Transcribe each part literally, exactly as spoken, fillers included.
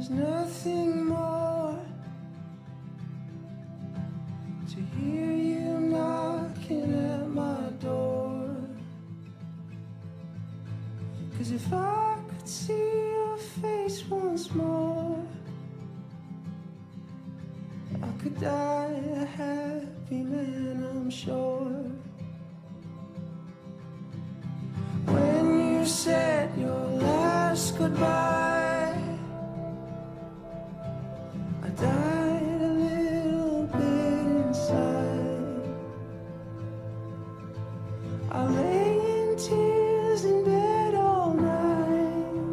there's nothing more to hear you knocking at my door. 'Cause if I could see your face once more, I could die a happy man, I'm sure. When you said your last goodbye, I died a little bit inside. I lay in tears in bed all night,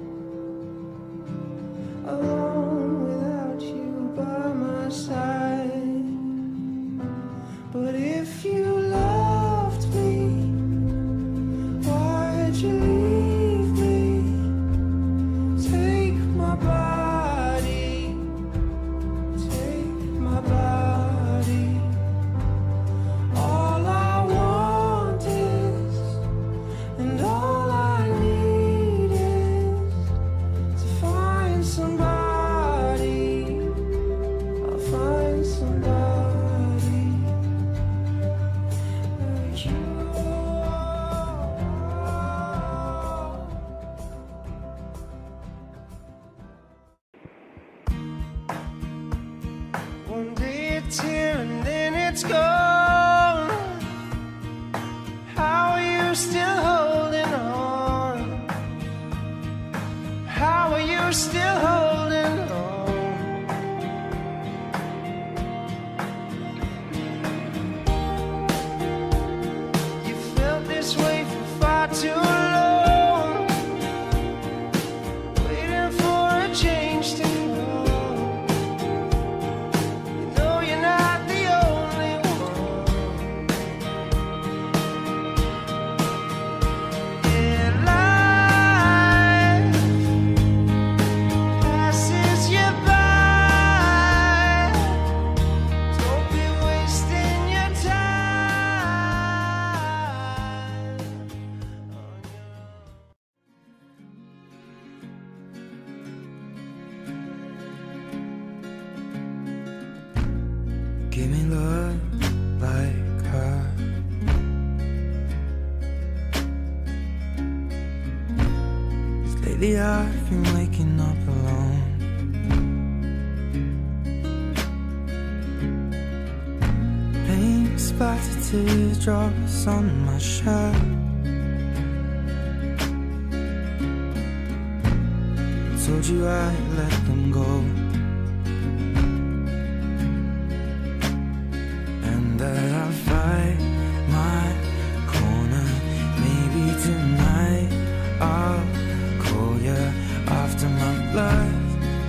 alone without you by my side. But if you loved me, why'd you leave me? Take my body, take my body. All I want is, and all I need is to find somebody. I'll find somebody like you. One day it's here and then it's gone. How are you still holding on? How are you still holding on? You felt this way for far too long, waiting for a change to come. You know you're not the only one. Yeah, life passes you by. Don't be wasting your time on your own. Give me love like her. 'Cause lately I've been waking up alone. Paint splattered teardrops on my shirt. Told you I'd let them go, and that I'll fight my corner. Maybe tonight I'll call you after my blood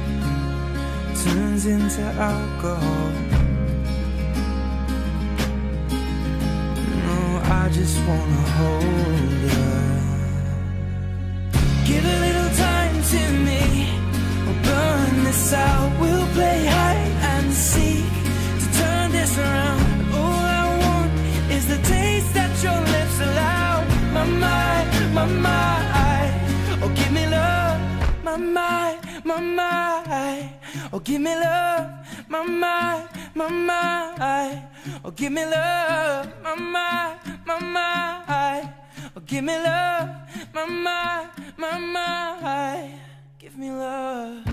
turns into alcohol. No, I just wanna hold you. Give a little time to me, we'll burn this out. We'll play hide and seek to turn this around. All I want is the taste that your lips allow. My mind, my mind, oh give me love. My mind, my mind, oh give me love. My mind, my mind, oh give me love. My mind, my mind, oh give me love. My mind, my mind, give me love.